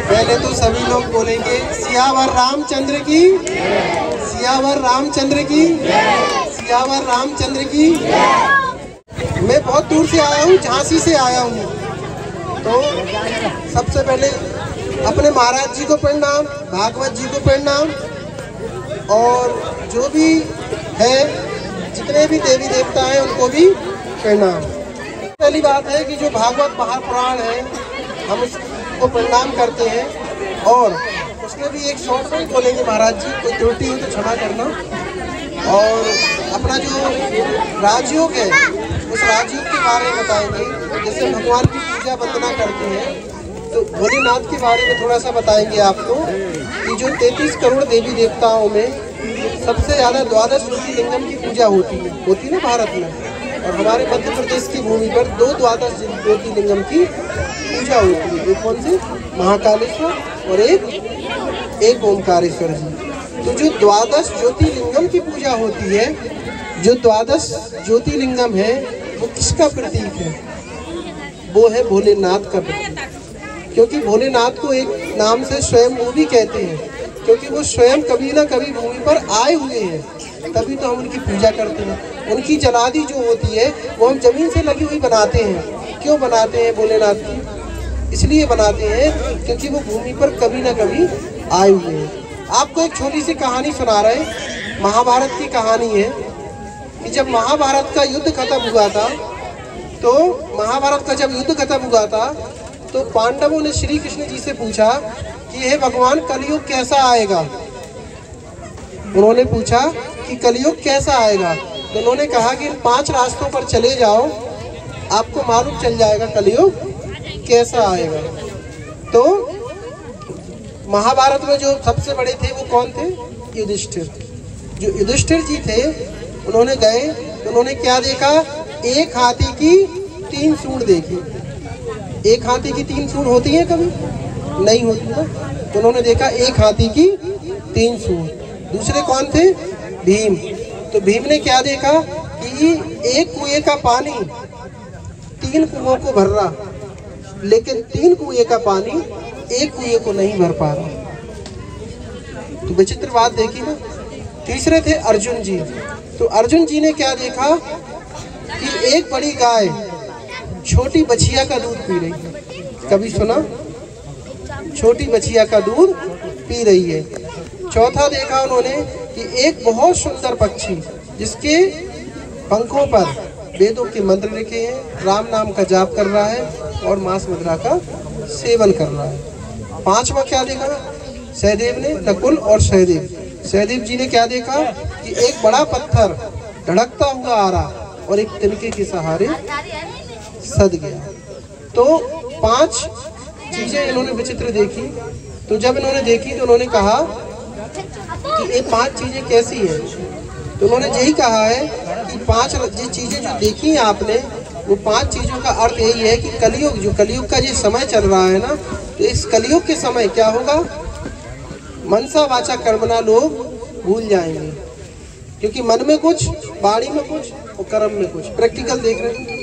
पहले तो सभी लोग बोलेंगे सियावर रामचंद्र की, सियावर रामचंद्र की, सियावर रामचंद्र की। मैं बहुत दूर से आया हूँ, झांसी से आया हूँ। तो सबसे पहले अपने महाराज जी को प्रणाम, भागवत जी को प्रणाम, और जो भी है जितने भी देवी देवता हैं उनको भी प्रणाम। पहली बात है कि जो भागवत महापुराण है हम उसको प्रणाम करते हैं, और उसमें भी एक शॉर्ट में बोलेंगे महाराज जी, कोई त्रुटि हो तो क्षमा करना। और अपना जो राजयोग है उस राजयोग के बारे में बताएंगे। जैसे भगवान की पूजा वंदना करते हैं तो भोलेनाथ के बारे में थोड़ा सा बताएंगे आपको कि जो 33 करोड़ देवी देवताओं में सबसे ज़्यादा 12 ज्योतिर्लिंगम की पूजा होती है ना भारत में। और हमारे मध्य प्रदेश की भूमि पर 2 द्वादश ज्योतिर्लिंगम की पूजा होती है। एक कौन से? महाकालेश्वर और एक ओमकारेश्वर जी। तो जो 12 ज्योतिर्लिंगम की पूजा होती है, जो 12 ज्योतिर्लिंगम है वो किसका प्रतीक है? वो है भोलेनाथ का प्रतीक। क्योंकि भोलेनाथ को एक नाम से स्वयं वो भी कहते हैं, क्योंकि वो स्वयं कभी ना कभी भूमि पर आए हुए हैं, तभी तो हम उनकी पूजा करते हैं। उनकी जलादि जो होती है वो हम जमीन से लगी हुई बनाते हैं। क्यों बनाते हैं भोलेनाथ की? इसलिए बनाते हैं क्योंकि वो भूमि पर कभी ना कभी आए हुए हैं। आपको एक छोटी सी कहानी सुना रहे हैं, महाभारत की कहानी है कि जब महाभारत का युद्ध खत्म हुआ था, तो महाभारत का जब युद्ध खत्म हुआ था तो पांडवों ने श्री कृष्ण जी से पूछा कि हे भगवान, कलयुग कैसा आएगा? उन्होंने पूछा कि कलयुग कैसा आएगा, तो उन्होंने कहा कि इन 5 रास्तों पर चले जाओ, आपको मालूम चल जाएगा कलयुग कैसा आएगा। तो महाभारत में जो सबसे बड़े थे वो कौन थे? युधिष्ठिर। जो युधिष्ठिर जी थे उन्होंने गए, उन्होंने क्या देखा? एक हाथी की 3 सूंड देखी। एक हाथी की 3 सूंड होती है कभी? नहीं होती ना। तो उन्होंने देखा एक हाथी की 3 सूंड। दूसरे कौन थे? भीम। तो भीम ने क्या देखा कि एक कुएं का पानी 3 कुओं को भर रहा, लेकिन 3 कुएं का पानी एक कुएं को नहीं भर पा रहा। तो विचित्र बात देखी ना। तीसरे थे अर्जुन जी। तो अर्जुन जी ने क्या देखा कि एक बड़ी गाय छोटी बछिया का दूध पी रही है। कभी सुना? छोटी बछिया का दूध पी रही है। चौथा देखा उन्होंने कि एक बहुत सुंदर पक्षी जिसके पंखों पर वेदों के मंत्र लिखे हैं, राम नाम का जाप कर रहा है और मांस मदिरा का सेवन कर रहा है। 5वां क्या देखा? सहदेव ने, नकुल और सहदेव। सहदेव जी ने क्या देखा कि एक बड़ा पत्थर धड़कता हुआ आ रहा और एक तिनके के सहारे सद गया। तो 5 चीजें इन्होंने विचित्र देखी। तो जब इन्होंने देखी तो उन्होंने कहा कि ये 5 चीजें कैसी है? तो उन्होंने यही कहा है कि 5 चीजें जो देखी हैं आपने, वो 5 चीजों का अर्थ यही है कि कलयुग, जो कलयुग का जो समय चल रहा है ना, तो इस कलयुग के समय क्या होगा? मनसा वाचा कर्मणा लोग भूल जाएंगे। क्योंकि मन में कुछ, वाणी में कुछ और कर्म में कुछ। प्रैक्टिकल देख रहे हैं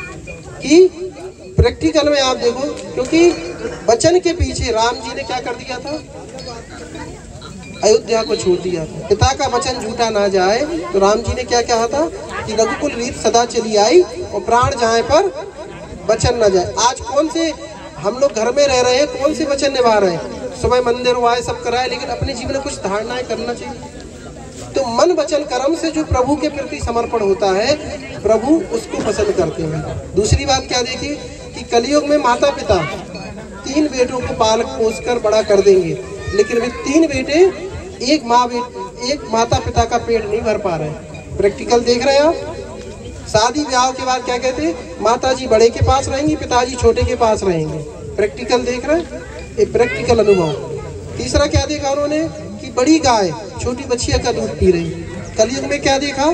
कि प्रैक्टिकल में आप देखो, क्योंकि वचन के पीछे राम जी ने क्या कर दिया था? अयोध्या को छोड़ दिया था। पिता का वचन झूठा ना जाए, तो राम जी ने क्या कहा था कि रघुकुल रीत सदा चली आई और प्राण जाए पर वचन न जाए। आज कौन से हम लोग घर में रह रहे हैं, कौन से वचन निभा रहे हैं? सुबह मंदिर हुआ सब कराए, लेकिन अपने जीवन में कुछ धारणाएं करना चाहिए। तो मन वचन कर्म से जो प्रभु के प्रति समर्पण होता है, प्रभु उसको पसंद करते हैं। दूसरी बात क्या देखी कि कलयुग में माता पिता 3 बेटों को पाल पोस कर बड़ा कर देंगे, लेकिन वे 3 बेटे एक माता पिता का पेट नहीं भर पा रहे। प्रैक्टिकल देख रहे हैं आप? शादी ब्याह के बाद क्या कहते हैं? माता जी बड़े के पास रहेंगी, पिताजी छोटे के पास रहेंगे। प्रैक्टिकल देख रहे हैं? एक प्रैक्टिकल अनुभव। तीसरा क्या देखा उन्होंने कि बड़ी गाय छोटी बछिया का दूध पी रही। कलयुग में क्या देखा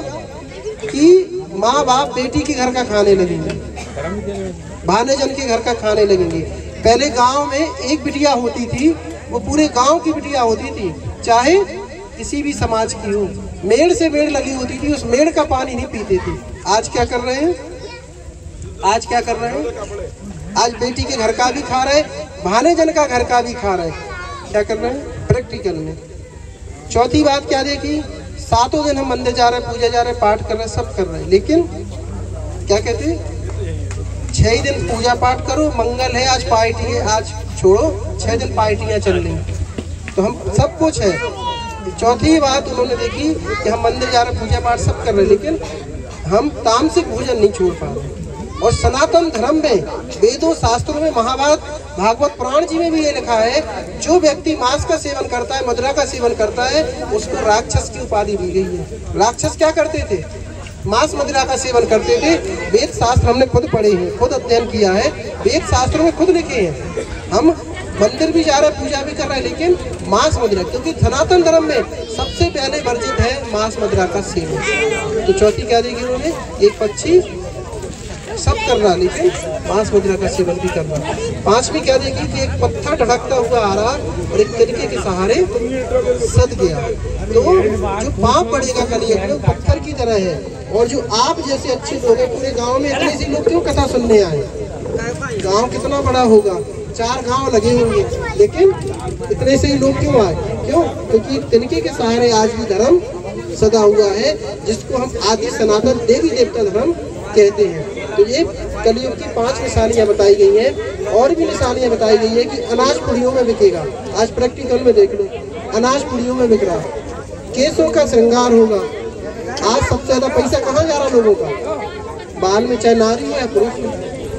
कि माँ बाप बेटी के घर का खाने लगेंगे, भाने जन के घर का खाने लगेंगे। पहले गांव में एक बिटिया होती थी, वो पूरे गांव की बिटिया होती थी, चाहे किसी भी समाज की हो। मेड़ से मेड़ लगी होती थी, उस मेड़ का पानी नहीं पीते थे। आज क्या कर रहे हैं? आज क्या कर रहे हैं? आज बेटी के घर का भी खा रहे, भाने जन का घर का भी खा रहे। क्या कर रहे हैं? प्रैक्टिकल में। चौथी बात क्या देखी? 7 दिन हम मंदिर जा रहे हैं, पूजा जा रहे हैं, पाठ कर रहे हैं, सब कर रहे हैं, लेकिन क्या कहते हैं? 6 दिन पूजा पाठ करो, मंगल है, आज पार्टी है, आज छोड़ो, 6 दिन पार्टियाँ चल रही, तो हम सब कुछ है। चौथी बात उन्होंने देखी कि हम मंदिर जा रहे, पूजा पाठ सब कर रहे, लेकिन हम तामसिक भोजन नहीं छोड़ पा रहे। और सनातन धर्म में, वेदों शास्त्रों में, महाभारत भागवत पुराण जी में भी ये लिखा है, जो व्यक्ति मांस का सेवन करता है, मदिरा का सेवन करता है, उसको राक्षस की उपाधि दी गई है। राक्षस क्या करते थे? मांस मदिरा का सेवन करते थे। वेद शास्त्र हमने खुद पढ़े हैं, खुद अध्ययन किया है, वेद शास्त्रों में खुद लिखे हैं। हम मंदिर भी जा रहे हैं, पूजा भी कर रहे हैं, लेकिन मांस मदिरा, क्योंकि सनातन धर्म में सबसे पहले वर्जित है मांस मदिरा का सेवन। तो चौथी क्या देगी उन्होंने? एक पक्षी सब कर रहा, लेकिन मांस मदिरा का सेवन भी कर रहा। 5वीं क्या देखी कि एक पत्थर ढड़कता हुआ आ रहा और एक तिनके के सहारे सद गया। तो जो पाप पड़ेगा कलियुग में पत्थर की तरह है, और जो आप जैसे अच्छे लोग हैं, पूरे गांव में इतने से लोग क्यों कथा सुनने आए? गांव कितना बड़ा होगा, 4 गांव लगे होंगे, लेकिन इतने से ही लोग क्यों आए? क्यों? क्योंकि तिनके के सहारे आज भी धर्म सदा हुआ है, जिसको हम आदि सनातन देवी देवता धर्म कहते हैं। तो ये कलियुग की 5 निशानियां बताई गई हैं। और भी निशानियां बताई गई है कि अनाज पुड़ियों में बिकेगा। आज प्रैक्टिकल में देख लो, अनाज पुड़ियों में बिक रहा है। केसों का श्रृंगार होगा। आज सबसे ज्यादा पैसा कहाँ जा रहा लोगों का? बाल में, चाहे नारी हो या पुरुष हो।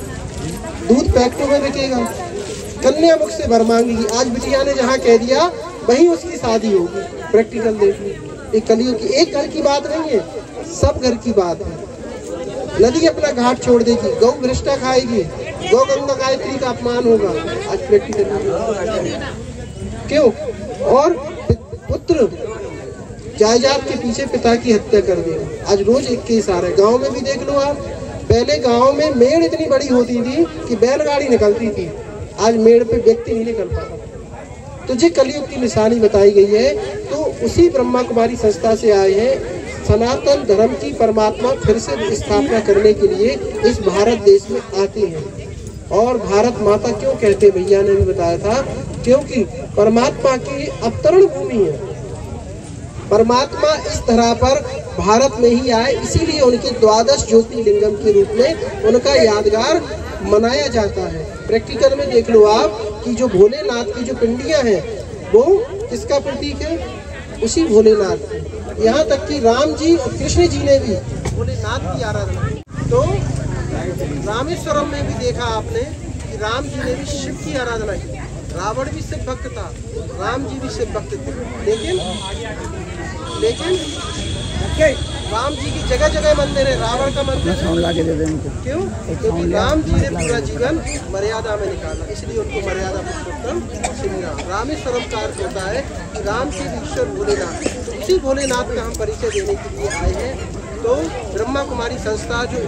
दूध पैकेटों में बिकेगा। कन्या मुख से वर मांगेगी। आज बिटिया ने जहाँ कह दिया वहीं उसकी शादी होगी। प्रैक्टिकल देख लो। ये कलियुग की एक घर की बात नहीं है, सब घर की बात है। नदी अपना घाट छोड़ देगी, गौ भ्रष्टा खाएगी, गौ गंगा गायत्री का अपमान होगा। आज प्रैक्टिकल क्यों? और पुत्र जायदाद के पीछे पिता की हत्या कर देगा। आज रोज एक केस आ रहा है। गांव में भी देख लो आप, पहले गांव में मेड़ इतनी बड़ी होती थी कि बैलगाड़ी निकलती थी, आज मेड़ पे व्यक्ति नहीं निकल पाता। तो ये कलियुग की निशानी बताई गई है। तो उसी ब्रह्मा कुमारी संस्था से आए हैं। सनातन धर्म की परमात्मा फिर से स्थापना करने के लिए इस भारत देश में आते हैं। और भारत माता क्यों कहते, भैया ने भी बताया था, क्योंकि परमात्मा की अवतरण भूमि है। परमात्मा इस धरा पर भारत में ही आए, इसीलिए उनके 12 ज्योतिर्लिंगम के रूप में उनका यादगार मनाया जाता है। प्रैक्टिकल में देख लो आप कि जो भोलेनाथ की जो पिंडियां हैं वो किसका प्रतीक है? उसी भोलेनाथ की। यहाँ तक कि राम जी और कृष्ण जी ने भी भोलेनाथ की आराधना। तो रामेश्वरम में भी देखा आपने कि राम जी ने भी शिव की आराधना की। रावण भी शिव भक्त था, राम जी भी शिव भक्त थे, लेकिन राम जी की जगह जगह मंदिर है, रावण का मंदिर क्यों? क्योंकि राम जी ने पूरा जीवन मर्यादा में निकाला, इसलिए उनको मर्यादा पुरुषोत्तम श्री राम। रामेश्वरम का अर्थ होता है कि राम से ईश्वर भोलेनाथ। तो इसी भोलेनाथ का हम परिचय देने के लिए आए हैं। तो ब्रह्मा कुमारी संस्था जो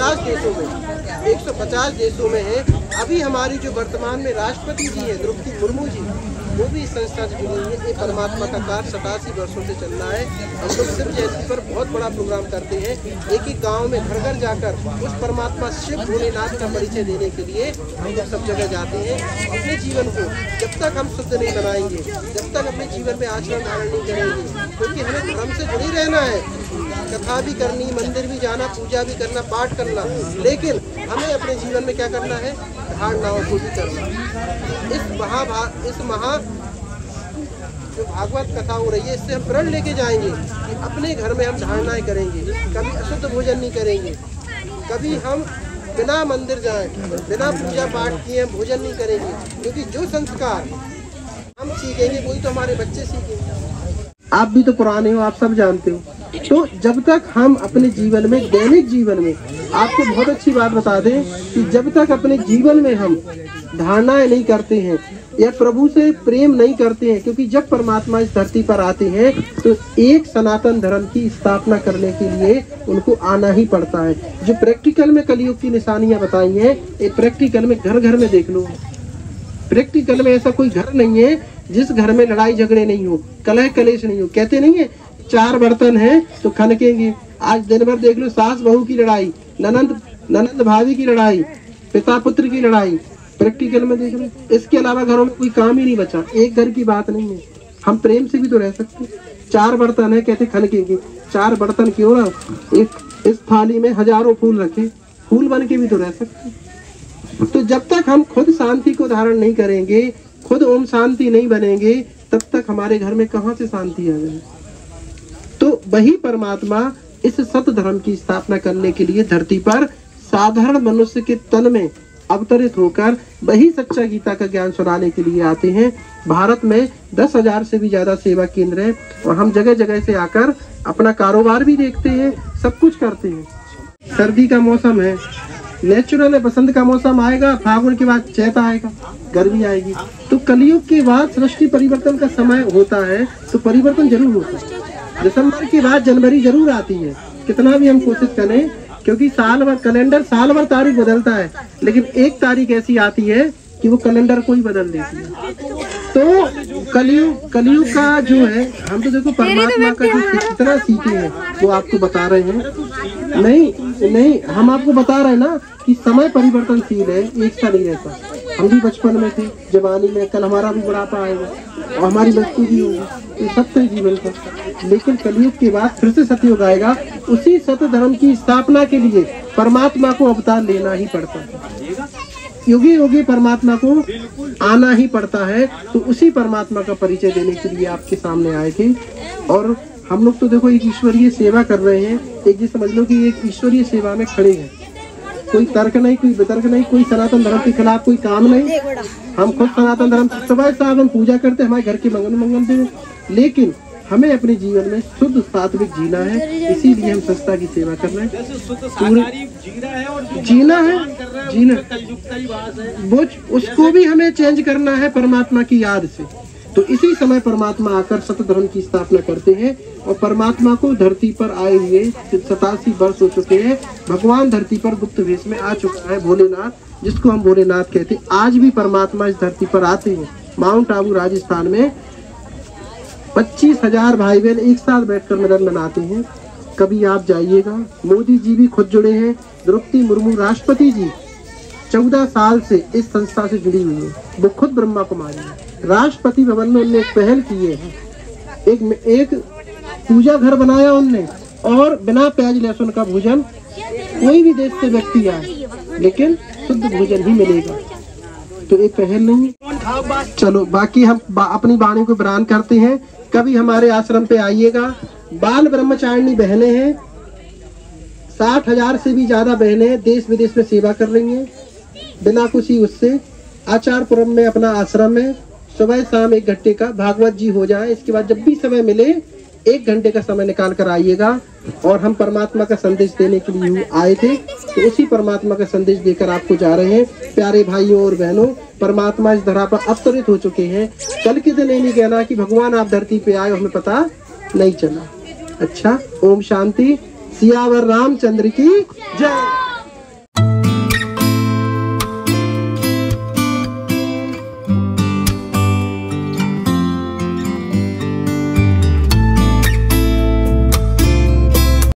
150 देशों में है। अभी हमारी जो वर्तमान में राष्ट्रपति जी है द्रौपदी मुर्मू जी, वो भी इस संस्था से जुड़ी हुई है। ये परमात्मा का कार्य 87 वर्षों से चल रहा है। हम लोग शिव जयंती पर बहुत बड़ा प्रोग्राम करते हैं। एक एक गांव में घर घर जाकर उस परमात्मा शिव भोलेनाथ का परिचय देने के लिए हम लोग सब जगह जाते हैं। अपने जीवन को जब तक हम शुद्ध नहीं बनाएंगे, जब तक अपने जीवन में आचरण धारण नहीं करेंगे, क्योंकि हमें धर्म से जुड़े रहना है। कथा भी करनी, मंदिर भी जाना, पूजा भी करना, पाठ करना, लेकिन हमें अपने जीवन में क्या करना है? धारणाओं को भी करना। इस महा जो भागवत कथा हो रही है, इससे हम प्रण लेके जाएंगे कि अपने घर में हम धारणाएं करेंगे, कभी अशुद्ध भोजन नहीं करेंगे, कभी हम बिना मंदिर जाएं, बिना पूजा पाठ किए हम भोजन नहीं करेंगे। क्योंकि जो संस्कार हम सीखेंगे वही तो हमारे बच्चे सीखेंगे। आप भी तो पुराने हो, आप सब जानते हो। तो जब तक हम अपने जीवन में, दैनिक जीवन में, आपको बहुत अच्छी बात बता दें कि जब तक अपने जीवन में हम धारणाएं नहीं करते हैं या प्रभु से प्रेम नहीं करते हैं, क्योंकि जब परमात्मा इस धरती पर आते हैं तो एक सनातन धर्म की स्थापना करने के लिए उनको आना ही पड़ता है। जो प्रैक्टिकल में कलियुग की निशानियां बताई हैं, ये प्रैक्टिकल में घर घर में देख लो। प्रैक्टिकल में ऐसा कोई घर नहीं है जिस घर में लड़ाई झगड़े नहीं हो, कलह कलेश नहीं हो। कहते नहीं है 4 बर्तन हैं तो खनकेंगे। आज दिन भर देख लो, सास बहू की लड़ाई, ननंद भाभी की लड़ाई, पिता पुत्र की लड़ाई प्रैक्टिकल में देख रहे हैं। इसके अलावा घरों में कोई काम ही नहीं बचा। एक घर की बात नहीं है, हम प्रेम से भी तो रह सकते। 4 बर्तन है, कहते खनकेंगे, 4 बर्तन क्यों ना, एक इस थाली में हजारों फूल रखे, फूल बन के भी तो रह सकते। तो जब तक हम खुद शांति को धारण नहीं करेंगे, खुद ओम शांति नहीं बनेंगे, तब तक हमारे घर में कहाँ से शांति आ जाए। तो वही परमात्मा इस सत धर्म की स्थापना करने के लिए धरती पर साधारण मनुष्य के तन में अवतरित होकर वही सच्चा गीता का ज्ञान सुनाने के लिए आते हैं। भारत में 10,000 से भी ज्यादा सेवा केंद्र हैं और हम जगह जगह से आकर अपना कारोबार भी देखते हैं, सब कुछ करते हैं। सर्दी का मौसम है, नेचुरल है, बसंत का मौसम आएगा, फागुन के बाद चैत आएगा, गर्मी आएगी। तो कलयुग के बाद सृष्टि परिवर्तन का समय होता है, तो परिवर्तन जरूर होता है। दिसंबर के बाद जनवरी जरूर आती है, कितना भी हम कोशिश करें, क्योंकि साल भर कैलेंडर साल भर तारीख बदलता है, लेकिन एक तारीख ऐसी आती है कि वो कैलेंडर को ही बदल देती है। तो कलयुग का जो है, हम तो देखो परमात्मा का जो कितना सीखे हैं वो आपको बता रहे हैं। नहीं हम आपको बता रहे हैं ना कि समय परिवर्तनशील है, एक सा नहीं रहता। हम भी बचपन में थे, जवानी में, कल हमारा भी बुढ़ापा आएगा और हमारी मृत्यु भी होगी, ये सत्य जीवन का। लेकिन कलयुग के बाद फिर से सतयुग आएगा। उसी सत्य धर्म की स्थापना के लिए परमात्मा को अवतार लेना ही पड़ता है, युगी योगी परमात्मा को आना ही पड़ता है। तो उसी परमात्मा का परिचय देने के लिए आपके सामने आए थे। और हम लोग तो देखो एक ईश्वरीय सेवा कर रहे हैं, एक जी समझ लो कि एक ईश्वरीय सेवा में खड़े हैं। कोई तर्क नहीं, कोई वितर्क नहीं, कोई सनातन धर्म के खिलाफ कोई काम नहीं। हम खुद सनातन धर्म सुबह साहब हम पूजा करते हैं, हमारे घर के मंगल दे, लेकिन हमें अपने जीवन में शुद्ध सात्विक जीना है, इसीलिए हम संस्था की सेवा कर रहे हैं। जीना वो उसको भी हमें चेंज करना है परमात्मा की याद से। तो इसी समय परमात्मा आकर सत धर्म की स्थापना करते हैं और परमात्मा को धरती पर आए हुए 87 वर्ष हो चुके हैं। भगवान धरती पर गुप्त वेश में आ चुका है, भोलेनाथ, जिसको हम भोलेनाथ कहते हैं। आज भी परमात्मा इस धरती पर आते हैं। माउंट आबू राजस्थान में 25,000 भाई बहन एक साथ बैठकर मिलन मनाते हैं। कभी आप जाइएगा। मोदी जी भी खुद जुड़े हैं, द्रौपदी मुर्मू राष्ट्रपति जी 14 साल से इस संस्था से जुड़ी हुई है, वो खुद ब्रह्मा कुमारी है। राष्ट्रपति भवन में उनने एक पहल की है, एक पूजा घर बनाया उनने, और बिना प्याज लहसुन का भोजन कोई भी देश से व्यक्ति आए लेकिन शुद्ध भोजन ही मिलेगा। तो एक पहल नहीं है। चलो बाकी हम अपनी वाणी को बयान करते हैं। कभी हमारे आश्रम पे आइएगा। बाल ब्रह्मचारिणी बहनें हैं, 60,000 से भी ज्यादा बहनें देश विदेश में सेवा कर रही हैं बिना कुछ ही उससे। आचारपुरम में अपना आश्रम है, सुबह शाम 1 घंटे का भागवत जी हो जाए, इसके बाद जब भी समय मिले 1 घंटे का समय निकाल कर आइएगा। और हम परमात्मा का संदेश देने के लिए आए थे, तो उसी परमात्मा का संदेश देकर आपको जा रहे हैं। प्यारे भाइयों और बहनों, परमात्मा इस धरा पर अवतरित हो चुके हैं। कल के दिन नहीं कहना कि भगवान आप धरती पे आए और हमें पता नहीं चला। अच्छा, ओम शांति। सियावर रामचंद्र की जय।